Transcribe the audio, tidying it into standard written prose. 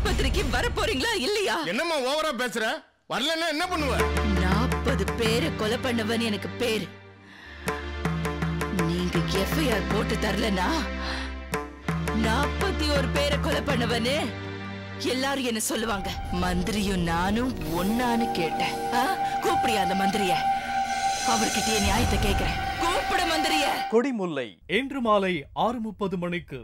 ஆஸ்பத்திரிக்கு வர போறீங்களா இல்லையா? என்னம்மா ஓவரா பேசுற? வரலன்னா என்ன பண்ணுவ? 40 பேரை கொலை பண்ணவன் எனக்கு பேரு. நீங்க எஃப்ஐஆர் போட்டு தரலனா 41 பேரை கொலை பண்ணவனே எல்லாரும் என்ன சொல்லுவாங்க. மந்திரியும் நானும் ஒன்னான்னு கேட்டேன். கூப்பிடியா அந்த மந்திரிய? அவர்கிட்ட நியாயத்தை கேட்கிறேன். கூப்பிட மந்திரிய. கொடிமுல்லை இன்று மாலை 6:30 மணிக்கு.